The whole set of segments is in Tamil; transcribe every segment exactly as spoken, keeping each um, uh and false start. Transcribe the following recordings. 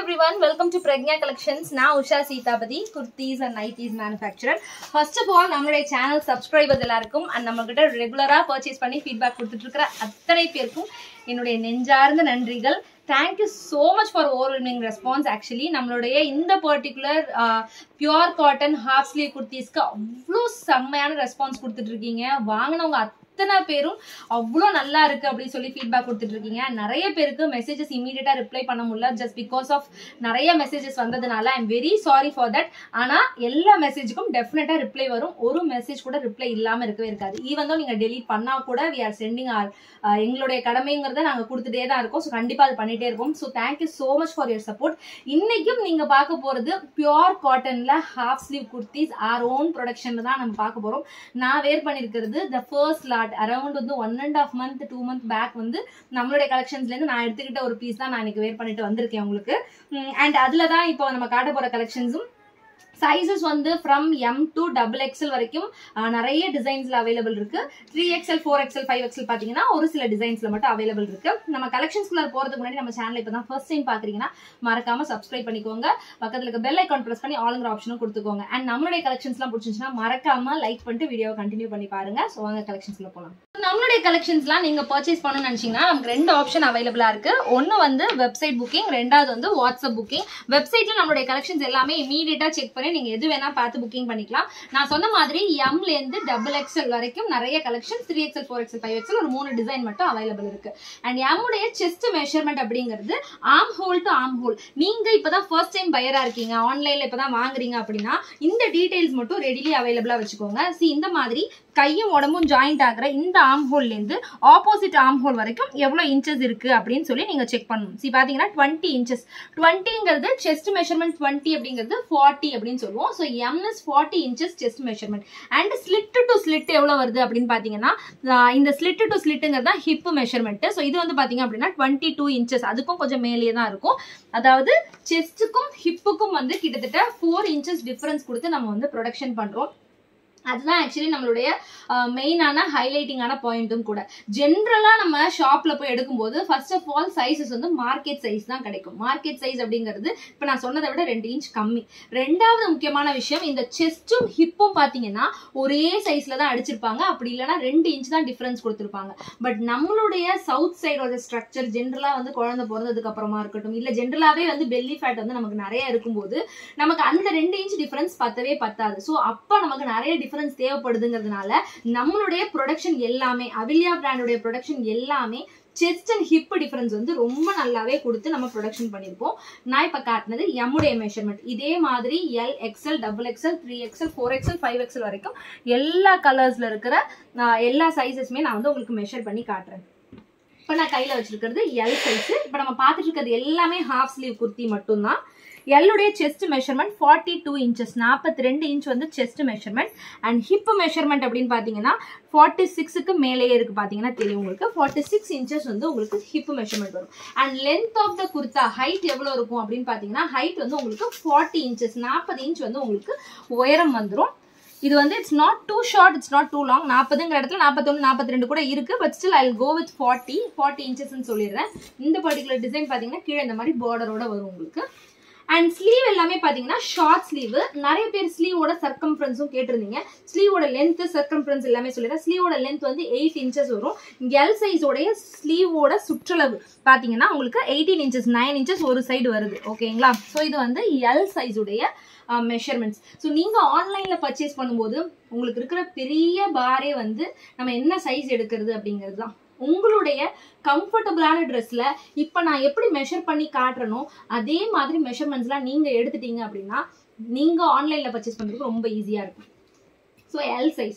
everyone, welcome to Pregna Collections. Now Usha Seetapati, kurtis and nighties manufacturer. First of all, நம்மளுடைய channel subscribers எல்லாருக்கும் and நம்மகிட்ட ரெகுலரா purchase பண்ணி feedback கொடுத்துட்டு இருக்கிற அத்தனை பேருக்கும் என்னுடைய நெஞ்சார்ந்த நன்றிகள். Thank you so much for overwhelming response. Actually, நம்மளுடைய இந்த particular uh, pure cotton half sleeve kurtisக்கு அவ்வளோ செம்மையான ரெஸ்பான்ஸ் கொடுத்துட்டு இருக்கீங்க. வாங்கினவங்க அத்தனை பேரும் அவ்வளோ நல்லா இருக்கு அப்படின்னு சொல்லி ஃபீட்பேக் கொடுத்துட்டு இருக்கீங்க. நிறைய பேருக்கு மெசேஜஸ் இமீடியட்டா ரிப்ளை பண்ண முடியல ஜஸ்ட் பிகாஸ் ஆஃப் நிறைய மெசேஜஸ் வந்ததுனால I am very sorry for that. ஆனா எல்லா மெசேஜுக்கும் டெஃபினட்டா ரிப்ளை வரும். ஒரு மெசேஜ் கூட ரிப்ளை இல்லாம இருக்கவே இருக்காது. ஈவன் தான் நீங்க டெலீட் பண்ணா கூட வி ஆர் சென்டிங் ஆர் எங்களுடைய கடமைங்கிறத நாங்க கொடுத்துட்டே தான் இருக்கோம். ஸோ கண்டிப்பா அது பண்ணிட்டே இருக்கோம். So thank you so much for your support. இன்னைக்கும் நீங்க பார்க்க போறது பியூர் காட்டன்ல half sleeve kurtis our own ப்ரொடக்ஷன்ல தான் நம்ம பார்க்க போறோம். நான் வேர் பண்ணிருக்கிறது த ஃபர்ஸ்ட் லாட் அரௌண்ட் வந்து one and half month two month back வந்து நம்மளுடைய கலெக்ஷன்ஸ்ல இருந்து நான் எடுத்துக்கிட்ட ஒரு பீஸ் தான் நான் இன்னைக்கு வேர் பண்ணிட்டு வந்திருக்கேன் உங்களுக்கு. அண்ட் அதுல தான் இப்போ நம்ம காட்ட போற கலெக்ஷன்ஸும் சைஸஸ் வந்து from M to double XL வரைக்கும் நிறைய டிசைன்ஸ்ல அவைலபிள் இருக்கு. Three XL four XL five XL பாத்தீங்கன்னா ஒரு சில டிசைன்ஸ்ல மட்டும் அவைலபிள் இருக்கு. நம்ம கலெக்ஷன்ஸ்குள்ள போறதுக்கு முன்னாடி நம்ம சேனல் இப்பதான் ஃபர்ஸ்ட் டைம் பாக்குறீங்கன்னா மறக்காம சப்ஸ்கிரைப் பண்ணிக்கோங்க. பக்கத்துல இருக்க பெல் ஐக்கான் பிரஸ் பண்ணி ஆல்ங்கிற ஆப்ஷனும் கொடுத்துக்கோங்க. அண்ட் நம்மளுடைய கலெக்ஷன்ஸ் எல்லாம் பிடிச்சிருந்துச்சுன்னா மறக்காம லைக் பண்ணிட்டு வீடியோவை கண்டினியூ பண்ணி பாருங்க. ஸோ வாங்க கலெக்ஷன்ஸ்ல போலாம். நம்மளுடைய கலெக்ஷன்ஸ்லாம் நீங்க பர்ச்சேஸ் பண்ணணும்னு நினைச்சீங்கன்னா நமக்கு ரெண்டு ஆப்ஷன் அவைலபிளா இருக்கு. ஒன்னு வந்து வெப்சைட் புக்கிங், ரெண்டாவது வந்து வாட்ஸ்அப் புக்கிங். வெப்சைட்ல நம்மளுடைய கலெக்ஷன்ஸ் எல்லாமே இமீடியட்டா செக் பண்ணி நீங்க எது வேணா பார்த்து புக்கிங் பண்ணிக்கலாம். நான் சொன்ன மாதிரி எம்ல இருந்து டபுள் எக்ஸ்எல் வரைக்கும் நிறைய collections three XL four XL five XL ஒரு மூணு டிசைன் மட்டும் அவைலபிள் இருக்கு. அண்ட் எம்முடைய செஸ்ட் மெஷர்மெண்ட் அப்படிங்கிறது arm hole to arm hole. நீங்க இப்பதான் ஃபர்ஸ்ட் டைம் பையரா இருக்கீங்க, ஆன்லைன்ல இப்பதான் வாங்குறீங்க அப்படின்னா இந்த டீடைல்ஸ் மட்டும் ரெடிலி அவைலபிளா வச்சுக்கோங்க. சி இந்த மாதிரி கையும் உடம்பும் ஜாயிண்ட் ஆகிற இந்த ஆர்ம் ஹோல்ல இருந்து ஆப்போசிட் ஆர்ம் ஹோல் வரைக்கும் எவ்வளவு இன்ச்சஸ் இருக்கு அப்படின்னு சொல்லி நீங்க செக் பண்ணணும். சி பாத்தீங்கன்னா டுவெண்ட்டி இன்ச்சஸ் டுவெண்ட்டிங்கிறது செஸ்ட் மெஷர்மெண்ட், டுவெண்ட்டி அப்படிங்கிறது ஃபார்ட்டி அப்படின்னு சொல்லுவோம். So M is forty inches chest measurement. And slit to slit எவ்வளவு வருது அப்படின்னு பாத்தீங்கன்னா இந்த ஸ்லிட் டு ஸ்லிட்டுங்கிறது ஹிப் மெஷர்மெண்ட். ஸோ இது வந்து பாத்தீங்க அப்படின்னா டுவெண்ட்டி டூ இன்ச்சஸ், அதுக்கும் கொஞ்சம் மேலேயே தான் இருக்கும். அதாவது செஸ்ட்டுக்கும் ஹிப்புக்கும் வந்து கிட்டத்தட்ட ஃபோர் இன்ச்சஸ் டிஃபரன்ஸ் கொடுத்து நம்ம வந்து ப்ரொடக்ஷன் பண்றோம். அதுதான் ஆக்சுவலி நம்மளுடைய மெயினான ஹைலைட்டிங்கான பாயிண்ட்டும் கூட. ஜென்ரலா நம்ம ஷாப்ல போய் எடுக்கும்போது ஃபர்ஸ்ட் ஆஃப் ஆல் சைஸஸ் வந்து மார்க்கெட் சைஸ் தான் கிடைக்கும். மார்க்கெட் சைஸ் அப்படிங்கிறது இப்ப நான் சொன்னதை விட ரெண்டு இன்ச் கம்மி. ரெண்டாவது முக்கியமான விஷயம், இந்த செஸ்டும் ஹிப்பும் பாத்தீங்கன்னா ஒரே சைஸ்ல தான் அடிச்சிருப்பாங்க. அப்படி இல்லைன்னா ரெண்டு இன்ச் தான் டிஃபரன்ஸ் கொடுத்துருப்பாங்க. பட் நம்மளுடைய சவுத் சைடோட ஸ்ட்ரக்சர் ஜென்ரலா வந்து குழந்தை பிறந்ததுக்கு அப்புறமா இருக்கட்டும், இல்ல ஜென்ரலாவே வந்து பெல்லி ஃபேட் வந்து நமக்கு நிறைய இருக்கும்போது நமக்கு அந்த ரெண்டு இன்ச் டிஃபரன்ஸ் பத்தவே பத்தாது. ஸோ அப்ப நமக்கு நிறைய தேவைப்படுதுங்கிறதுனால நம்மளுடைய ப்ரொடக்ஷன் எல்லாமே அவிலியா பிராண்டோட ப்ரொடக்ஷன் எல்லாமே செஸ்ட் அண்ட் ஹிப் டிஃபரன்ஸ் வந்து ரொம்ப நல்லாவே கொடுத்து நம்ம ப்ரொடக்ஷன் பண்ணிருப்போம். நான் இப்ப காட்டினது எம்முடைய மெஷர்மெண்ட். இதே மாதிரி L XL double XL three XL four XL five XL வரைக்கும் எல்லா கலர்ஸ்ல இருக்கிற எல்லா சைஸஸ்மே நான் வந்து உங்களுக்கு மெஷர் பண்ணி காட்டுறேன். இப்ப நான் கையில வச்சிருக்கிறது எல் சைஸ். இப்ப நம்ம பார்த்துட்டு இருக்கிறது எல்லாமே ஹாஃப் ஸ்லீவ் குர்த்தி மட்டும்தான். எல்லுடைய chest measurement forty two inches, நாற்பத்தி ரெண்டு இன்ச் வந்து chest measurement. And hip measurement அப்படின்னு பாத்தீங்கன்னா ஃபார்ட்டி சிக்ஸுக்கு மேலேயே இருக்கு. பாத்தீங்கன்னா தெரியும் உங்களுக்கு ஃபார்ட்டி சிக்ஸ் இன்ச்சஸ் வந்து உங்களுக்கு ஹிப் மெஷர்மெண்ட் வரும். And length of the kurta height எவ்வளவு இருக்கும் அப்படின்னு பாத்தீங்கன்னா ஹைட் வந்து உங்களுக்கு ஃபார்ட்டி இன்ச்சஸ், நாற்பது இன்ச் வந்து உங்களுக்கு உயரம் வந்துடும். இது வந்து it's not too short, it's not too long. நாற்பதுங்கிற இடத்துல நாற்பத்தொன்னு நாற்பத்தி ரெண்டு கூட இருக்கு. But still I will go with forty forty inches சொல்லிடுறேன். இந்த பர்டிகுலர் டிசைன் பாத்தீங்கன்னா கீழே இந்த மாதிரி பார்டரோட வரும் உங்களுக்கு. அண்ட் ஸ்லீவ் எல்லாமே பாத்தீங்கன்னா ஷார்ட் ஸ்லீவ். நிறைய பேர் ஸ்லீவோட சர்க்கம்ஃபரன்ஸும் கேட்டிருந்தீங்க. ஸ்லீவோட லென்த் சர்க்கம்ஃபரன்ஸ் எல்லாமே சொல்லிடுறேன். ஸ்லீவோட லென்த் வந்து எயிட் இன்ச்சஸ் வரும். எல் சைஸோடைய ஸ்லீவோட சுற்றளவு பாத்தீங்கன்னா உங்களுக்கு எயிட்டீன் இன்ச்சஸ், நைன் இன்ச்சஸ் ஒரு சைடு வருது. ஓகேங்களா? ஸோ இது வந்து எல் சைஸுடைய மெஷர்மெண்ட்ஸ். ஸோ நீங்க ஆன்லைன்ல பர்ச்சேஸ் பண்ணும்போது உங்களுக்கு இருக்கிற பெரிய பாரே வந்து நம்ம என்ன சைஸ் எடுக்கிறது அப்படிங்கிறது தான். உங்களுடைய கம்ஃபர்டபுளான ட்ரெஸ்ல இப்ப நான் எப்படி மெஷர் பண்ணி காட்டுறனோ அதே மாதிரி மெஷர்மெண்ட்ஸ்லாம் நீங்க எடுத்துட்டீங்க அப்படின்னா நீங்க ஆன்லைன்ல பர்ச்சேஸ் பண்றதுக்கு ரொம்ப ஈஸியா இருக்கும். So L size.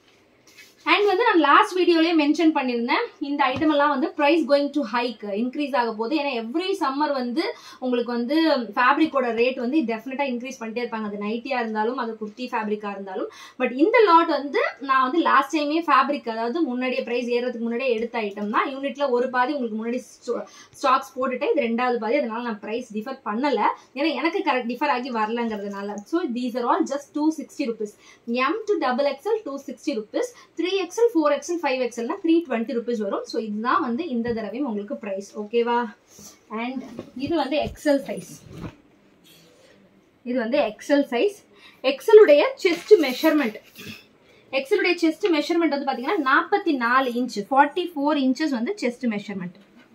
அண்ட் வந்து நான் லாஸ்ட் வீடியோலயே மென்ஷன் பண்ணியிருந்தேன் இந்த ஐட்டம் எல்லாம் வந்து price going to hike, increase ஆக போகுது. ஏன்னா எவ்ரி சம்மர் வந்து உங்களுக்கு வந்து ஃபேப்ரிக்கோட ரேட் வந்து டெஃபினட்டா இன்க்ரீஸ் பண்ணிட்டே இருப்பாங்க. அது நைட்டியா இருந்தாலும் அது குர்த்தி ஃபேப்ரிக்கா இருந்தாலும். பட் இந்த லாட் வந்து நான் வந்து லாஸ்ட் டைமே ஃபேப்ரிக் அதாவது முன்னாடியே பிரைஸ் ஏறதுக்கு முன்னாடியே எடுத்த ஐட்டம் தான். யூனிட்ல ஒரு பாதி உங்களுக்கு முன்னாடி ஸ்டாக்ஸ் போட்டுட்டேன், இது ரெண்டாவது பாதி. அதனால நான் பிரைஸ் டிஃபர் பண்ணல, ஏன்னா எனக்கு கரெக்ட் டிஃபர் ஆகி வரலங்கிறதுனால. So these are all just two sixty rupees. M to double XL two sixty rupees, three XL four XL five XL three twenty rupees வரும். ஸோ இதுதான் வந்து இந்த தடவையும் உங்களுக்கு பிரைஸ். ஓகேவா? அண்ட் இது வந்து எக்ஸல் சைஸ். இது வந்து எக்ஸல் சைஸ். எக்ஸலுடைய செஸ்ட் மெஷர்மெண்ட் எக்ஸலுடைய செஸ்ட் மெஷர்மெண்ட் வந்து பார்த்தீங்கன்னா நாற்பத்தி நாலு இன்ச் ஃபார்ட்டி ஃபோர் இன்ச்சஸ் வந்து செஸ்ட் மெஷர்மெண்ட்.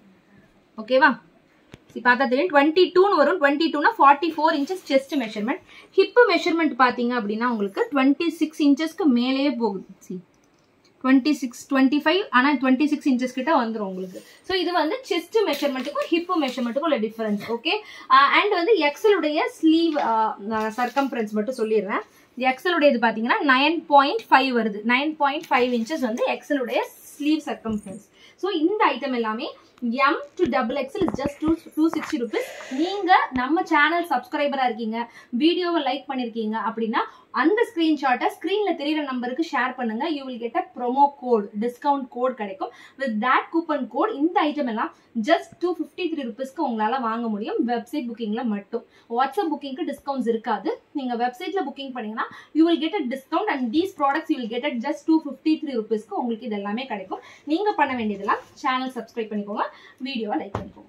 ஓகேவா? பார்த்தா தெரியும் டுவெண்ட்டி டூன்னு வரும். டுவெண்ட்டி டூனா forty four inches chest measurement. Hip measurement பார்த்தீங்க அப்படின்னா உங்களுக்கு டுவெண்ட்டி சிக்ஸ் இன்ச்சஸ்க்கு மேலேயே போகுது. See twenty six twenty five ஆனால் டுவெண்ட்டி சிக்ஸ் இன்ச்சஸ் கிட்ட வந்துடும் உங்களுக்கு. ஸோ இது வந்து செஸ்ட் மெஷர்மெண்ட்டுக்கும் ஹிப்பு மெஷர்மெண்ட்டுக்கும் உள்ள டிஃபரன்ஸ். ஓகே. அண்ட் வந்து எக்ஸலுடைய ஸ்லீவ் சர்க்கம்ஃபரன்ஸ் மட்டும் சொல்லிடுறேன். எக்ஸலுடைய இது பார்த்தீங்கன்னா நைன் பாயிண்ட் ஃபைவ் வருது. நைன் பாயிண்ட் ஃபைவ் இன்ச்சஸ் வந்து எக்ஸலுடைய ஸ்லீவ் சர்க்கம்ஃபரன்ஸ். ஸோ இந்த ஐட்டம் எல்லாமே M to double X L is just two sixty rupees. நீங்க நம்ம சேனல் சப்ஸ்கிரைபரா இருக்கீங்க, வீடியோவை லைக் பண்ணிருக்கீங்க அப்படின்னா அந்த ஸ்கிரீன்ஷாட்டை ஸ்கிரீன்ல தெரியுற நம்பருக்கு ஷேர் பண்ணுங்க. You will get a promo code, discount code கிடைக்கும். வித் தட் கூப்பன் கோட் இந்த ஐட்டம் எல்லாம் ஜஸ்ட் டூ ஃபிஃப்டி த்ரீ ருபீஸ்க்கு உங்களால வாங்க முடியும். வெப்சைட் புக்கிங்ல மட்டும். வாட்ஸ்அப் புக்கிங்க்கு டிஸ்கவுண்ட்ஸ் இருக்காது. நீங்க வெப்சைட்ல புக்கிங் பண்ணீங்கன்னா you will get a discount and these products you will get at just two fifty three ருபீஸ்க்கு உங்களுக்கு இது எல்லாமே கிடைக்கும். நீங்க பண்ண வேண்டியதெல்லாம் சேனல் சப்ஸ்கிரைப் பண்ணிக்கோங்க, வீடியோவை லைக் பண்ணிக்கோங்க.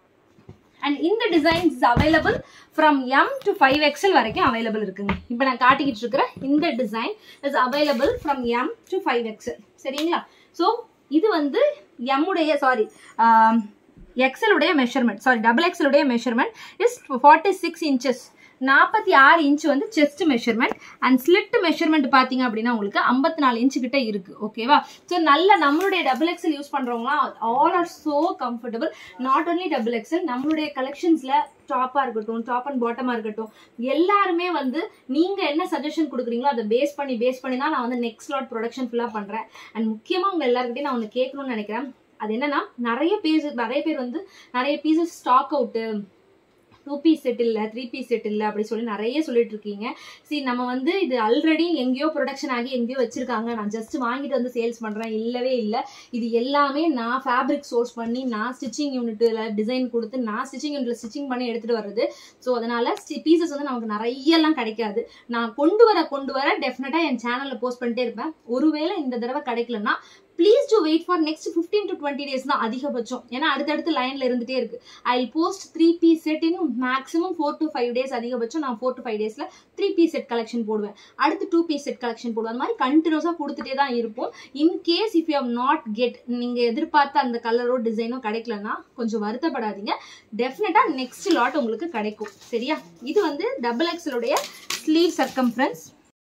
And இந்த designs is available from M to five X L வரைக்கும் அவைலபிள் இருக்குங்க. இப்போ நான் காட்டிக்கிட்டு இருக்கிற இந்த design is available from M to five X L. சரிங்களா? ஸோ இது வந்து M உடைய சாரி எக்ஸல் உடைய மெஷர்மெண்ட் சாரி டபுள் எக்ஸல் உடைய measurement is forty six inches. நாற்பத்தி ஆறு இன்ச் வந்து chest measurement. And slit measurement பார்த்தீங்க அப்படின்னா உங்களுக்கு ஐம்பத்தி நாலு இன்ச்சு கிட்ட இருக்கு. ஓகேவா? ஸோ நல்ல நம்மளுடைய டபுள் எக்ஸல் யூஸ் பண்றவங்களாம் all are so comfortable. Not only double XL, நம்மளுடைய கலெக்ஷன்ஸ்ல டாப்பா இருக்கட்டும், டாப் அண்ட் பாட்டமா இருக்கட்டும், எல்லாருமே வந்து நீங்க என்ன சஜஷன் கொடுக்குறீங்களோ அதை பேஸ் பண்ணி பேஸ் பண்ணி தான் நான் வந்து நெக்ஸ்ட் லாட் ப்ரொடக்ஷன் ஃபுல்லா பண்றேன். அண்ட் முக்கியமா உங்க எல்லாருக்கிட்டையும் நான் ஒன்று கேட்கணும்னு நினைக்கிறேன். அது என்னன்னா நிறைய பீஸ் நிறைய பேர் வந்து நிறைய pieces stock out, two piece set இல்லை, த்ரீ பீஸ் செட் இல்லை அப்படி சொல்லி நிறைய சொல்லிட்டு இருக்கீங்க. சரி, நம்ம வந்து இது ஆல்ரெடி எங்கேயோ ப்ரொடக்ஷன் ஆகி எங்கேயோ வச்சிருக்காங்க, நான் ஜஸ்ட் வாங்கிட்டு வந்து சேல்ஸ் பண்றேன். இல்லவே இல்லை. இது எல்லாமே நான் ஃபேப்ரிக் சோர்ஸ் பண்ணி நான் ஸ்டிச்சிங் யூனிட்ல டிசைன் கொடுத்து நான் ஸ்டிச்சிங் யூனிட்ல ஸ்டிச்சிங் பண்ணி எடுத்துட்டு வர்றது. ஸோ அதனால பீசஸ் வந்து நமக்கு நிறைய எல்லாம் கிடைக்காது. நான் கொண்டு வர கொண்டு வர டெஃபினட்டா என் சேனல்ல போஸ்ட் பண்ணிட்டே இருப்பேன். ஒருவேளை இந்த தடவை கிடைக்கலன்னா please to wait for next fifteen to twenty days தான் அதிகபட்சம். ஏன்னா அடுத்தடுத்து லைன்ல இருந்துட்டே இருக்கு. I post three piece set in maximum four to five days அதிகபட்சம். நான் ஃபோர் டு ஃபைவ் டேஸ்ல த்ரீ பீஸ் செட் கலெக்ஷன் போடுவேன், அடுத்து டூ பீஸ் செட் கலெக்ஷன் போடுவேன். அந்த மாதிரி கண்டினியூஸா கொடுத்துட்டே தான் இருப்போம். In case if you have not get நீங்க எதிர்பார்த்த அந்த கலரோ டிசைனோ கிடைக்கலன்னா கொஞ்சம் வருத்தப்படாதீங்க. டெஃபினட்டா நெக்ஸ்ட் லாட் உங்களுக்கு கிடைக்கும். சரியா? இது வந்து டபுள் எக்ஸலுடைய ஸ்லீவ் சர்க்கம்ஃபரன்ஸ்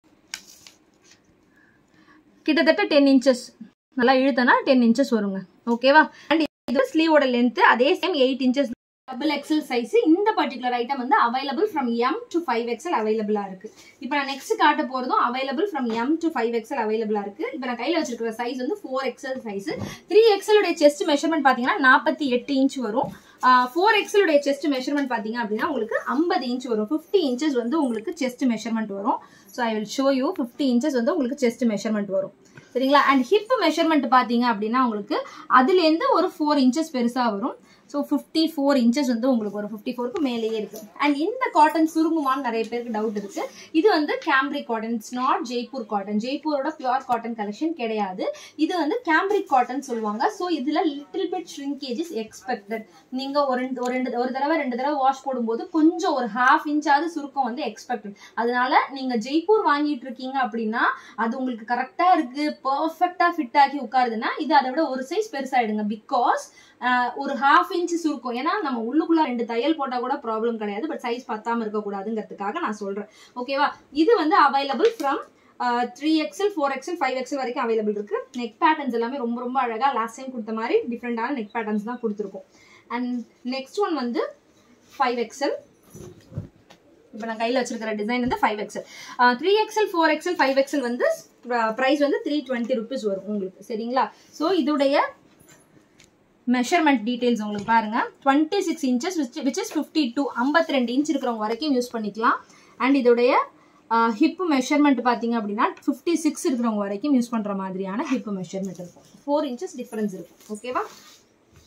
கிட்டத்தட்ட டென் இன்ச்சஸ். நல்லா இழுத்தனா டென் இன்ச்சஸ் வருங்க. ஓகேவா? அண்ட் இது ஸ்லீவோட லென்த் அதே same eight inches. Double XL size இந்த பர்டிகுலர் ஐட்டம் வந்து available from M to five X L அவைலபிளா இருக்கு. இப்போ நான் நெக்ஸ்ட் காட்ட போறதும் available from M to five X L அவைலபிளா இருக்கு. இப்போ நான் கையில வச்சிருக்கிற சைஸ் வந்து four X L size. Three X L உடைய செஸ்ட் மெஷர்மெண்ட் பாத்தீங்கன்னா நாற்பத்தி எட்டு இன்ச் வரும். ஃபோர் X L உடைய செஸ்ட் மெஷர்மெண்ட் பாத்தீங்க அப்படின்னா உங்களுக்கு ஐம்பது இன்ச் வரும். ஃபிஃப்டி இன்ச்சஸ் வந்து உங்களுக்கு செஸ்ட் மெஷர்மெண்ட் வரும். So I will show you fifty inches வந்து உங்களுக்கு செஸ்ட் மெஷர்மெண்ட் வரும். சரிங்களா? அண்ட் ஹிப் மெஷர்மெண்ட் பாத்தீங்க அப்படின்னா உங்களுக்கு அதுல இருந்து ஒரு ஃபோர் இன்ச்சஸ் பெருசா வரும். ஸோ ஃபிஃப்டி ஃபோர் இன்ச்சஸ் வந்து உங்களுக்கு ஒரு ஃபிஃப்டி ஃபோருக்கு மேலேயே இருக்கு. அண்ட் இந்த காட்டன் சுருங்குமான்னு நிறைய பேருக்கு டவுட் இருக்கு. இது வந்து cambric cotton, it's not Jaipur cotton. ஜெய்ப்பூரோட பியூர் காட்டன் கலெக்ஷன் கிடையாது. இது வந்து கேம்ப்ரிக் காட்டன் சொல்லுவாங்க. ஸோ இதுல little bit shrinkage is expected. நீங்க ஒரு ரெண்டு ஒரு தடவை ரெண்டு தடவை வாஷ் போடும்போது கொஞ்சம் ஒரு ஹாஃப் இன்ச்சாவது சுருக்கம் வந்து எக்ஸ்பெக்டட். அதனால நீங்க ஜெய்ப்பூர் வாங்கிட்டு இருக்கீங்க அப்படின்னா அது உங்களுக்கு கரெக்டா இருக்கு, பர்ஃபெக்டா ஃபிட் ஆகி உட்காருதுன்னா இது அதை விட ஒரு சைஸ் பெருசாயிடுங்க. பிகாஸ் ஒரு ஹாஃப் இன்ச் சுருக்கும். ஏன்னா நம்ம உள்ளுக்குள்ள ரெண்டு தையல் போட்டா கூட ப்ராப்ளம் கிடையாது. பட் சைஸ் பத்தாம இருக்க கூடாதுங்கிறதுக்காக நான் சொல்றேன். ஓகேவா? இது வந்து available from three X L, four X L, five X L வரைக்கும் அவைலபிள் இருக்கு. நெக் பேட்டர்ன்ஸ் எல்லாமே ரொம்ப ரொம்ப அழகா லாஸ்ட் டைம் கொடுத்த மாதிரி டிஃப்ரெண்டான நெக் பேட்டர்ன்ஸ் தான் கொடுத்துருக்கோம். அண்ட் நெக்ஸ்ட் ஒன் வந்து ஃபைவ் X L. இப்போ நான் கையில் வச்சிருக்கிற டிசைன் வந்து five X L. Three X L, four X L, five X L வந்து ப்ரைஸ் வந்து த்ரீ டுவெண்ட்டி ருபீஸ் வரும் உங்களுக்கு. சரிங்களா? ஸோ இதோடைய மெஷர்மெண்ட் டீடைல்ஸ் உங்களுக்கு பாருங்க. Twenty six inches which is fifty two ஐம்பத்தி ரெண்டு இன்ச் இருக்கிறவங்க வரைக்கும் யூஸ் பண்ணிக்கலாம். அண்ட் இதோடைய ஹிப் மெஷர்மெண்ட் பார்த்தீங்க அப்படின்னா ஃபிஃப்டி சிக்ஸ் இருக்கிறவங்க வரைக்கும் யூஸ் பண்ற மாதிரியான ஹிப் மெஷர்மெண்ட் இருக்கும். ஃபோர் இன்ச்சஸ் டிஃபரன்ஸ் இருக்கும். ஓகேவா?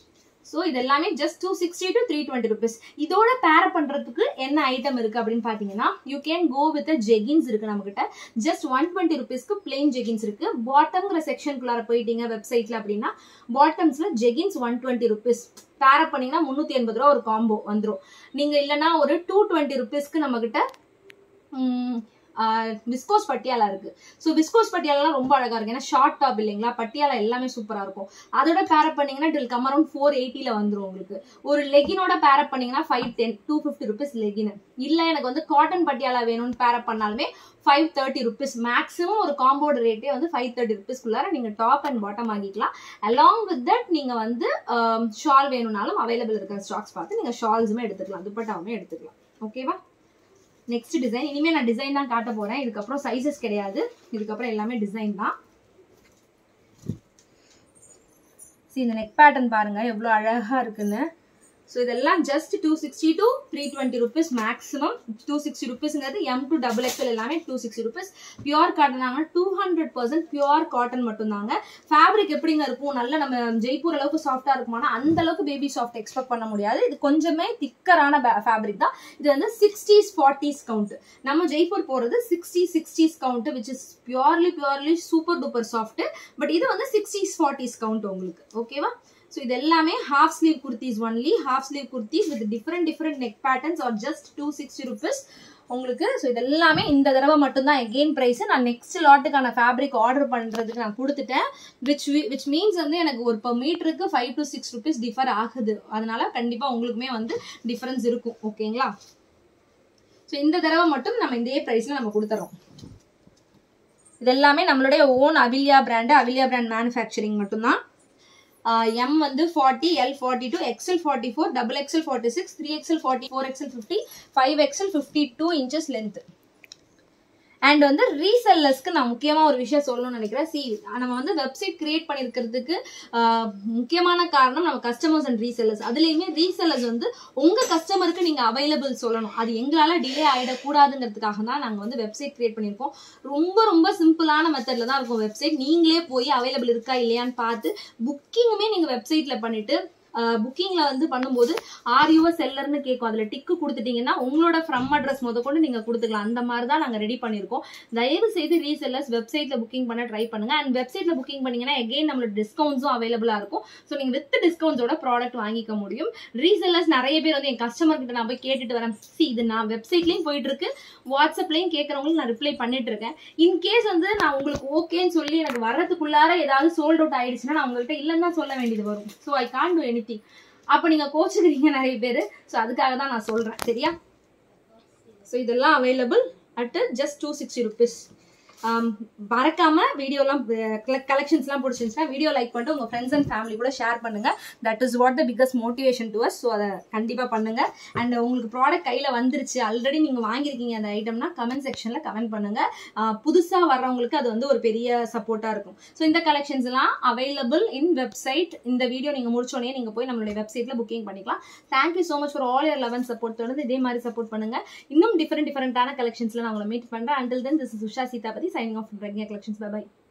ஸோ இது எல்லாமே just two sixty to three twenty rupees. இதோட பேர் பண்றதுக்கு என்ன ஐட்டம் இருக்கு அப்படின்னு பாத்தீங்கன்னா, you can go with jeggings இருக்கு நம்ம கிட்ட. ஜஸ்ட் ஒன் டுவெண்ட்டி ருபீஸ்க்கு பிளெயின் ஜெகின்ஸ் இருக்கு. பாட்டம்ங்கிற செக்ஷனுக்குள்ளார போயிட்டீங்க வெப்சைட்ல அப்படின்னா பாட்டம்ஸ்ல jeggings one twenty rupees. Pair up பண்ணீங்கன்னா முன்னூத்தி எண்பது ரூபா ஒரு காம்போ வந்துடும். நீங்க இல்லைன்னா ஒரு டூ டுவெண்ட்டி ருபீஸ்க்கு நம்ம கிட்ட விஸ்கோஸ் பட்டியாலா இருக்கு. ஸோ விஸ்கோஸ் பட்டியாலாம் ரொம்ப அழகா இருக்கு. ஏன்னா ஷார்ட் டாப் இல்லைங்களா, பட்டியாலா எல்லாமே சூப்பரா இருக்கும். அதோட பேரப் பண்ணீங்கன்னா டில் கம் அரௌண்ட் ஃபோர் எயிட்டில வந்துடும் உங்களுக்கு. ஒரு லெகினோட பேரப் பண்ணீங்கன்னா five ten two fifty rupees legging. இல்ல எனக்கு வந்து காட்டன் பட்டியாலா வேணும்னு பேரப் பண்ணாலுமே ஃபைவ் தேர்ட்டி ருபீஸ். மேக்ஸிமம் ஒரு காம்போட ரேட்டே வந்து ஃபைவ் தேர்ட்டி ருபீஸ்க்குள்ளார நீங்க டாப் அண்ட் பாட்டம் வாங்கிக்கலாம். அலாங் வித் தட் நீங்க வந்து ஷால் வேணும்னாலும் அவைலபிள் இருக்கிற ஸ்டாக்ஸ் பார்த்து நீங்க ஷால்ஸுமே எடுத்துக்கலாம், துப்பட்டாவுமே எடுத்துக்கலாம். ஓகேவா? Next design. இனிமே நான் டிசைன் தான் காட்ட போறேன். இதுக்கப்புறம் சைசஸ் கிடையாது, இதுக்கப்புறம் எல்லாமே டிசைன் தான். இந்த நெக் பேட்டர்ன் பாருங்க எவ்வளவு அழகா இருக்குன்னு. ஸோ இதெல்லாம் just two sixty to three twenty rupees maximum. Two sixty ருபீஸ்ங்கிறது எம் டு டபுள் எக்ஸ்எல் எல்லாமே two sixty rupees. Pure cotton தாங்க, two hundred percent pure cotton மட்டும் தாங்க. ஃபேப்ரிக் எப்படிங்க இருக்கும், நல்ல நம்ம ஜெய்ப்பூர் அளவுக்கு சாஃப்டா இருக்குமானா அந்த அளவுக்கு பேபி சாஃப்ட் எக்ஸ்பெக்ட் பண்ண முடியாது. இது கொஞ்சமே திக்கரான ஃபேப்ரிக் தான். இது வந்து சிக்ஸ்டீஸ் ஃபார்ட்டிஸ் கவுண்ட். நம்ம ஜெய்ப்பூர் போறது sixty sixties count, which is purely purely super duper soft. But இது வந்து சிக்ஸ்டீஸ் ஃபார்ட்டிஸ் கவுண்ட் உங்களுக்கு. ஓகேவா? So இது எல்லாமே half sleeve kurtis only. half sleeve kurtis with different different neck patterns are just two sixty rupees உங்களுக்கு. ஸோ இது எல்லாமே இந்த தடவை மட்டும்தான் எகெயின் பிரைஸ். நான் நெக்ஸ்ட் லாட்டுக்கான ஃபேப்ரிக் ஆர்டர் பண்றதுக்கு நான் கொடுத்துட்டேன். விச் விச் மீன்ஸ் வந்து எனக்கு ஒரு பர் மீட்டருக்கு five to six rupees differ ஆகுது. அதனால கண்டிப்பா உங்களுக்குமே வந்து டிஃபரன்ஸ் இருக்கும். ஓகேங்களா? ஸோ இந்த தடவை மட்டும் நம்ம இதே பிரைஸ்ல நம்ம கொடுத்துறோம். இது எல்லாமே நம்மளுடைய own Avilia brand, Avilia brand manufacturing மட்டும்தான். M வந்து forty, L forty-two, X L forty-four, double X L forty-six, three X L forty, four X L fifty, five X L fifty-two inches length. And வந்து ரீசெல்லர்ஸ்க்கு நான் முக்கியமா ஒரு விஷயம் சொல்லணும்னு நினைக்கிறேன். சி நம்ம வந்து வெப்சைட் கிரியேட் பண்ணிருக்கிறதுக்கு முக்கியமான காரணம் நம்ம கஸ்டமர்ஸ் அண்ட் ரீசெல்லர்ஸ். அதுலயுமே ரீசெல்லர்ஸ் வந்து உங்க கஸ்டமருக்கு நீங்க அவைலபிள் சொல்லணும். அது எங்களால டிலே ஆயிடக்கூடாதுங்கிறதுக்காக தான் நாங்க வந்து வெப்சைட் கிரியேட் பண்ணிருக்கோம். ரொம்ப ரொம்ப சிம்பிளான மெத்தட்ல தான் இருக்கும் வெப்சைட். நீங்களே போய் அவைலபிள் இருக்கா இல்லையான்னு பார்த்து புக்கிங்குமே நீங்க வெப்சைட்ல பண்ணிட்டு புக்கிங்ல வந்து பண்ணும்போது ஆர் யூ செல்லர்னு கேட்கும். அதுல டிக்கு கொடுத்துட்டீங்கன்னா உங்களோட ஃப்ரம் அட்ரஸ் முத கொண்டு நீங்க கொடுத்துக்கலாம். அந்த மாதிரி தான் நாங்க ரெடி பண்ணிருக்கோம். தயவு செய்து ரீசெல்லர்ஸ் வெப்சைட்ல புக்கிங் பண்ண ட்ரை பண்ணுங்க. அண்ட் வெப்சைட்ல புக்கிங் பண்ணீங்கன்னா எகைன் நம்மளோட டிஸ்கவுண்ட்ஸும் அவைலபிளா இருக்கும். ஸோ நீங்க வித் டிஸ்கவுண்ட்ஸோட ப்ராடக்ட் வாங்கிக்க முடியும். ரீசெல்லர்ஸ் நிறைய பேர் வந்து என் கஸ்டமர் கிட்ட நான் போய் கேட்டுட்டு வரேன். சி இது நான் வெப்சைட்லயும் போயிட்டு இருக்கு, வாட்ஸ்அப்லயும் கேட்கறவங்களுக்கு நான் ரிப்ளை பண்ணிட்டு இருக்கேன். இன்கேஸ் வந்து நான் உங்களுக்கு ஓகேன்னு சொல்லி எனக்கு வர்றதுக்குள்ளார ஏதாவது சோல்ட் அவுட் ஆயிடுச்சுன்னா நான் உங்கள்கிட்ட இல்லைன்னு தான் சொல்ல வேண்டியது வரும். So I can't do any. அப்ப நீங்க கோச்சுக்கிறீங்க நிறைய பேரு. சோ அதுக்காக தான் நான் சொல்றேன். சரியா? சோ இதெல்லாம் available at just two sixty rupees. மறக்காம வீடியோலாம் கலெக்ஷன்ஸ் எல்லாம் பிடிச்சிருந்துச்சுன்னா வீடியோ லைக் பண்ணிட்டு உங்க ஃப்ரெண்ட்ஸ் அண்ட் ஃபேமிலி கூட ஷேர் பண்ணுங்க. That is what the biggest motivation to us. So அதை கண்டிப்பா பண்ணுங்க. அண்ட் உங்களுக்கு ப்ராடக்ட் கையில வந்துருச்சு, ஆல்ரெடி நீங்க வாங்கிருக்கீங்க அந்த ஐட்டம்னா கமெண்ட் செக்ஷன்ல கமெண்ட் பண்ணுங்க. புதுசா வர்றவங்களுக்கு அது வந்து ஒரு பெரிய சப்போர்ட்டா இருக்கும். ஸோ இந்த கலெக்ஷன்ஸ் எல்லாம் அவைலபிள் இன் வெப்சைட். இந்த வீடியோ நீங்க முடிச்சோடனே நீங்க போய் நம்மளுடைய வெப்சைட்ல புக்கிங் பண்ணிக்கலாம். Thank you so much for all your love and support. தொடர்ந்து இதே மாதிரி சப்போர்ட் பண்ணுங்க. இன்னும் டிஃபரெண்ட் டிஃபரெண்டான கலெக்ஷன்ஸ்ல நான் உங்களை மீட் பண்றேன். Until then, this is Usha Seethapathy signing off from Pragya Collections. Bye bye.